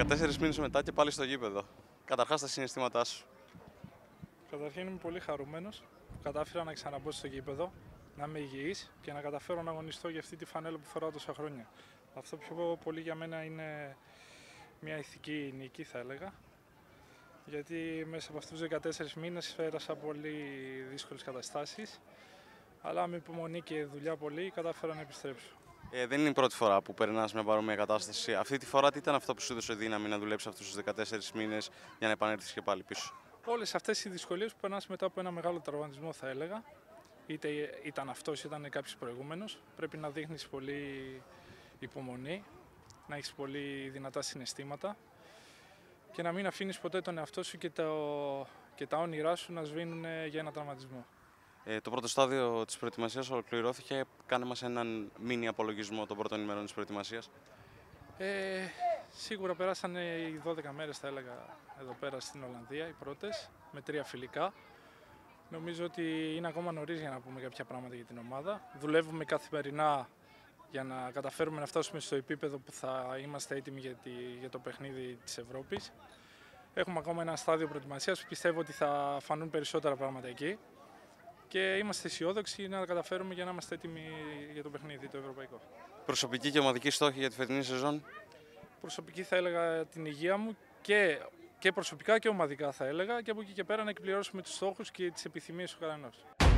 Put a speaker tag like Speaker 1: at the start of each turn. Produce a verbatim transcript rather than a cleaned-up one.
Speaker 1: δεκατέσσερις μήνες μετά και πάλι στο γήπεδο. Καταρχάς τα συναισθήματά σου.
Speaker 2: Καταρχήν είμαι πολύ χαρούμενος που κατάφερα να ξαναμπω στο γήπεδο, να είμαι υγιής και να καταφέρω να αγωνιστώ για αυτή τη φανέλα που φοράω τόσα χρόνια. Αυτό πιο πολύ για μένα είναι μια ηθική νίκη, θα έλεγα. Γιατί μέσα από αυτούς τους δεκατέσσερις μήνες πέρασα πολύ δύσκολες καταστάσεις, αλλά με υπομονή και δουλειά πολύ κατάφερα να επιστρέψω.
Speaker 1: Ε, δεν είναι η πρώτη φορά που περνάς μια παρόμοια κατάσταση. Αυτή τη φορά τι ήταν αυτό που σου έδωσε δύναμη να δουλέψεις αυτούς τους δεκατέσσερις μήνες για να επανέλθεις και πάλι πίσω?
Speaker 2: Όλες αυτές οι δυσκολίες που περνάς μετά από ένα μεγάλο τραυματισμό, θα έλεγα, είτε ήταν αυτός είτε ήταν κάποιος προηγούμενος, πρέπει να δείχνεις πολύ υπομονή, να έχεις πολύ δυνατά συναισθήματα και να μην αφήνεις ποτέ τον εαυτό σου και, το, και τα όνειρά σου να σβήνουν για ένα τραυματισμό.
Speaker 1: Ε, το πρώτο στάδιο της προετοιμασίας ολοκληρώθηκε. Κάνε μας έναν μίνι απολογισμό των πρώτων ημερών της προετοιμασίας.
Speaker 2: Ε, σίγουρα περάσαν οι δώδεκα μέρες, θα έλεγα, εδώ πέρα στην Ολλανδία, οι πρώτες, με τρία φιλικά. Νομίζω ότι είναι ακόμα νωρίς για να πούμε κάποια πράγματα για την ομάδα. Δουλεύουμε καθημερινά για να καταφέρουμε να φτάσουμε στο επίπεδο που θα είμαστε έτοιμοι για, τη, για το παιχνίδι της Ευρώπης. Έχουμε ακόμα ένα στάδιο προετοιμασίας που πιστεύω ότι θα φανούν περισσότερα πράγματα εκεί. Και είμαστε αισιόδοξοι να καταφέρουμε για να είμαστε έτοιμοι για το παιχνίδι το ευρωπαϊκό.
Speaker 1: Προσωπική και ομαδική στόχη για τη φετινή σεζόν?
Speaker 2: Προσωπική θα έλεγα την υγεία μου και, και προσωπικά και ομαδικά θα έλεγα, και από εκεί και πέρα να εκπληρώσουμε τους στόχους και τις επιθυμίες του καθενός.